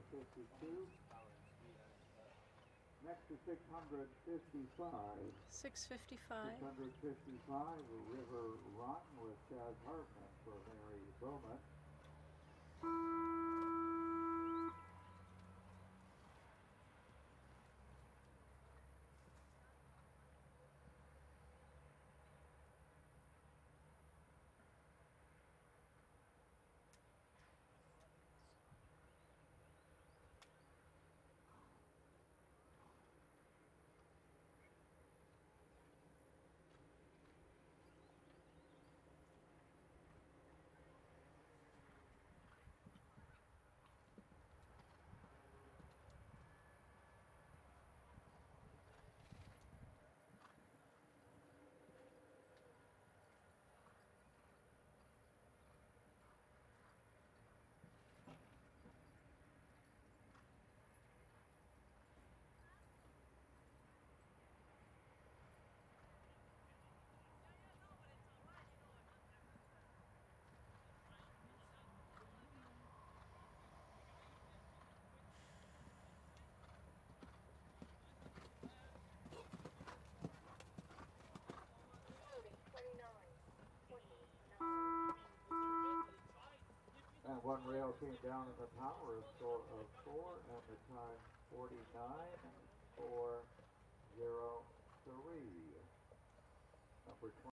652. Next to 655. 655. 655, River Run with Chaz Hartman for Mary Bowman. And one rail came down in the power, a score of 4, and the time 49.403. Number 20.